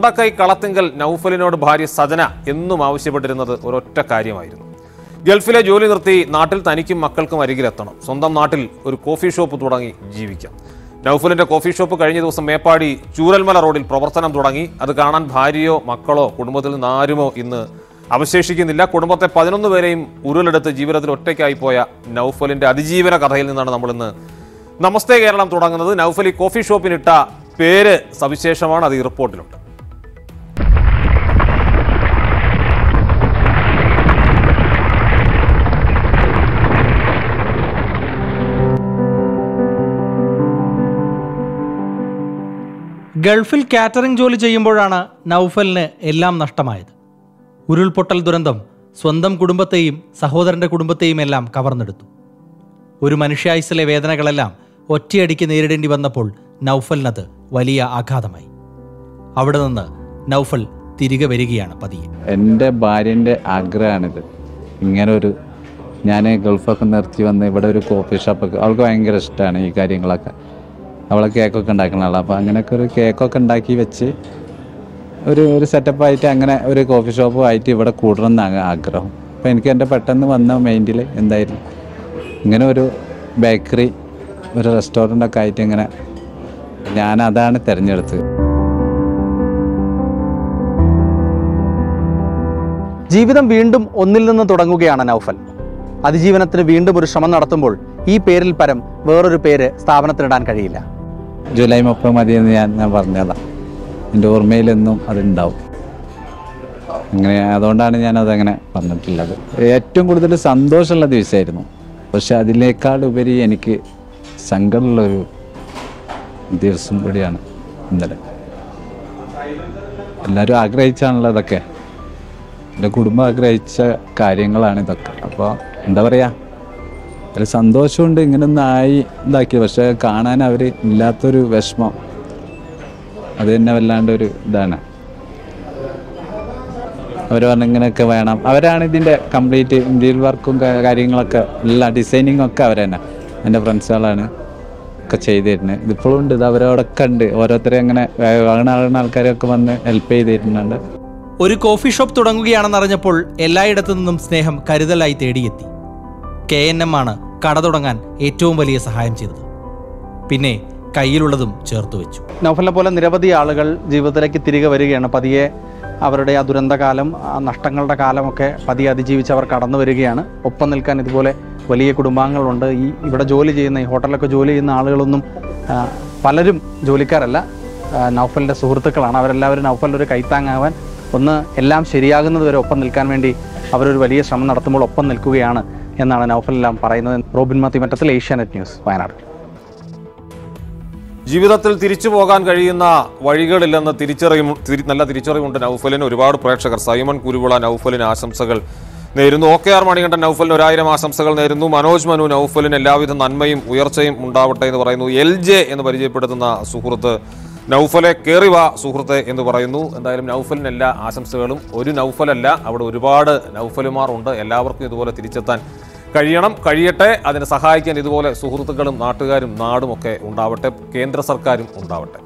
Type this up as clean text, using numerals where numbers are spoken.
മുണ്ടക്കൈ കളത്തിങ്കൽ നൗഫലിനോട് ഭാര്യ സജന എന്നും ആവശ്യപ്പെട്ടിരുന്നത് ഒരൊറ്റ കാര്യമായിരുന്നു. ഗൾഫിലെ ജോലി നിർത്തി നാട്ടിൽ തനിക്കും മക്കൾക്കും അരികിലെത്തണം. സ്വന്തം നാട്ടിൽ ഒരു കോഫി ഷോപ്പ് തുടങ്ങി ജീവിക്കാം. നൗഫലിന്റെ കോഫി ഷോപ്പ് കഴിഞ്ഞ ദിവസം മേപ്പാടി ചൂരൽമല റോഡിൽ പ്രവർത്തനം തുടങ്ങി. അത് കാണാൻ ഭാര്യയോ മക്കളോ കുടുംബത്തിൽ നിന്ന് ആരുമോ ഇന്ന് അവശേഷിക്കുന്നില്ല. കുടുംബത്തെ 11 പേരെയും ഉരുളെടുത്ത് ജീവിതത്തിൽ ഒറ്റയ്ക്കായി പോയ നൗഫലിന്റെ അതിജീവന കഥയിൽ നിന്നാണ് നമ്മളിന്ന് നമസ്തേ കേരളം തുടങ്ങുന്നത്. നൗഫൽ ഈ കോഫി ഷോപ്പിനിട്ട പേര് സവിശേഷമാണ്, അത് ഈ റിപ്പോർട്ടിലുണ്ട്. ഗൾഫിൽ കാറ്ററിംഗ് ജോലി ചെയ്യുമ്പോഴാണ് നൗഫലിന് എല്ലാം നഷ്ടമായത്. ഉരുൾപൊട്ടൽ ദുരന്തം സ്വന്തം കുടുംബത്തെയും സഹോദരന്റെ കുടുംബത്തെയും എല്ലാം കവർന്നെടുത്തു. ഒരു മനുഷ്യായുസ്സിലെ വേദനകളെല്ലാം ഒറ്റയടിക്ക് നേരിടേണ്ടി വന്നപ്പോൾ നൗഫലിനത് വലിയ ആഘാതമായി. അവിടെ നിന്ന് നൗഫൽ തിരികെ വരികയാണ് പതിയെ. എൻ്റെ ഭാര്യൻ്റെ ആഗ്രഹമാണിത്. ഇങ്ങനൊരു ഞാൻ ഗൾഫൊക്കെ നിർത്തി വന്ന് ഇവിടെ ഒരു കോഫി ഷോപ്പൊക്കെ, അവൾക്ക് ഭയങ്കര ഇഷ്ടമാണ് ഈ കാര്യങ്ങളൊക്കെ. അവളെ കേക്കൊക്കെ ഉണ്ടാക്കുന്ന ആളാണ്. അപ്പോൾ അങ്ങനെയൊക്കെ ഒരു കേക്കൊക്കെ ഉണ്ടാക്കി വെച്ച് ഒരു സെറ്റപ്പായിട്ട് അങ്ങനെ ഒരു കോഫി ഷോപ്പ് ആയിട്ട് ഇവിടെ കൂടണമെന്നാണ് ആഗ്രഹം. അപ്പോൾ എനിക്ക് എൻ്റെ പെട്ടെന്ന് വന്ന മൈൻഡിൽ എന്തായിരുന്നു, ഇങ്ങനെ ഒരു ബേക്കറി, ഒരു റെസ്റ്റോറൻ്റൊക്കെ ആയിട്ട് ഇങ്ങനെ ഞാനതാണ് തിരഞ്ഞെടുത്തത്. ജീവിതം വീണ്ടും ഒന്നിൽ നിന്ന് തുടങ്ങുകയാണ് നൗഫൽ. അതിജീവനത്തിന് വീണ്ടും ഒരു ശ്രമം നടത്തുമ്പോൾ ഈ പേരിൽ പരം വേറൊരു പേര് സ്ഥാപനത്തിനിടാൻ കഴിയില്ല. ജൂലൈ 30 മതിയെന്ന് ഞാൻ പറഞ്ഞതാണ്. എൻ്റെ ഓർമ്മയിലെന്നും അതുണ്ടാവും. അങ്ങനെ അതുകൊണ്ടാണ് ഞാനതങ്ങനെ പറഞ്ഞിട്ടുള്ളത്. ഏറ്റവും കൂടുതൽ സന്തോഷമുള്ള ദിവസമായിരുന്നു. പക്ഷെ അതിനേക്കാൾ ഉപരി എനിക്ക് സങ്കടമുള്ളൊരു ദിവസം കൂടിയാണ് ഇന്നലെ. എല്ലാവരും ആഗ്രഹിച്ചാണല്ലോ ഇതൊക്കെ. എൻ്റെ കുടുംബം ആഗ്രഹിച്ച കാര്യങ്ങളാണ് ഇതൊക്കെ. അപ്പോൾ എന്താ പറയുക, ഒരു സന്തോഷമുണ്ട് ഇങ്ങനൊന്നായി ഇതാക്കി. പക്ഷെ കാണാൻ അവർ ഇല്ലാത്തൊരു വിഷമം, അത് തന്നെ വല്ലാണ്ടൊരു ഇതാണ്. അവർ പറഞ്ഞ ഇങ്ങനെയൊക്കെ വേണം. അവരാണ് ഇതിൻ്റെ കംപ്ലീറ്റ് ഇന്ത്യയിൽ വർക്കും കാര്യങ്ങളൊക്കെ എല്ലാ ഡിസൈനിങ്ങും ഒക്കെ അവർ തന്നെ, എൻ്റെ ഫ്രണ്ട്സുകളാണ് ഒക്കെ ചെയ്തു തരുന്നത്. ഇതിപ്പോഴും ഉണ്ട്, ഇത് അവരോടൊക്കെ ഉണ്ട്. ഓരോരുത്തരും അങ്ങനെ വാങ്ങുന്ന ആൾക്കാരൊക്കെ വന്ന് ഹെൽപ്പ് ചെയ്ത് തരുന്നുണ്ട്. ഒരു കോഫി ഷോപ്പ് തുടങ്ങുകയാണെന്നറിഞ്ഞപ്പോൾ എല്ലായിടത്തു നിന്നും സ്നേഹം കരുതലായി തേടിയെത്തി. KNM ആണ് കട തുടങ്ങാൻ ഏറ്റവും വലിയ സഹായം ചെയ്തത്. പിന്നെ കയ്യിലുള്ളതും ചേർത്ത് വെച്ചു. നൗഫലിനെ പോലെ നിരവധി ആളുകൾ ജീവിതത്തിലേക്ക് തിരികെ വരികയാണ്. പതിയെ അവരുടെ ആ ദുരന്തകാലം, ആ നഷ്ടങ്ങളുടെ കാലമൊക്കെ പതിയെ അതിജീവിച്ച് അവർ കടന്നു വരികയാണ്. ഒപ്പം നിൽക്കാൻ ഇതുപോലെ വലിയ കുടുംബാംഗങ്ങളുണ്ട്. ഇവിടെ ജോലി ചെയ്യുന്ന, ഈ ഹോട്ടലിലൊക്കെ ജോലി ചെയ്യുന്ന ആളുകളൊന്നും പലരും ജോലിക്കാരല്ല, നൗഫലിൻ്റെ സുഹൃത്തുക്കളാണ്. അവരെല്ലാവരും നൗഫലിൻ്റെ ഒരു കൈത്താങ്ങാവാൻ, ഒന്ന് എല്ലാം ശരിയാകുന്നത് വരെ ഒപ്പം നിൽക്കാൻ വേണ്ടി അവരൊരു വലിയ ശ്രമം നടത്തുമ്പോൾ ഒപ്പം നിൽക്കുകയാണ് എന്നാണ് നൗഫലെല്ലാം പറയുന്നത്. റോബിൻ മാത്യു മറ്റത്തിൽ, ഏഷ്യാനെറ്റ് ന്യൂസ്, വയനാട്. ജീവിതത്തിൽ തിരിച്ചു പോകാൻ കഴിയുന്ന വഴികളില്ലെന്ന് നല്ല തിരിച്ചറിവുണ്ട് നൗഫലിന്. ഒരുപാട് പ്രേക്ഷകർ, സൈമൺ കുരുവിള നൗഫലിന് ആശംസകൾ നേരുന്നു. OKR മണികണ്ഠൻ നൗഫലിന് 1000 ആശംസകൾ നേരുന്നു. മനോജ് മനു നൗഫലിന് എല്ലാവിധ നന്മയും ഉയർച്ചയും ഉണ്ടാവട്ടെ എന്ന് പറയുന്നു. LJ എന്ന് പരിചയപ്പെടുത്തുന്ന സുഹൃത്ത് നൗഫലെ കേറിവാ സുഹൃത്തെ എന്ന് പറയുന്നു. എന്തായാലും നൗഫലിന് എല്ലാ ആശംസകളും. ഒരു നൗഫലല്ല, അവിടെ ഒരുപാട് നൗഫലുമാർ ഉണ്ട്. എല്ലാവർക്കും ഇതുപോലെ തിരിച്ചെത്താൻ കഴിയട്ടെ. അതിനെ സഹായിക്കാൻ ഇതുപോലെ സുഹൃത്തുക്കളും നാട്ടുകാരും നാടുമൊക്കെ ഉണ്ടാവട്ടെ. കേന്ദ്ര സർക്കാരും ഉണ്ടാവട്ടെ.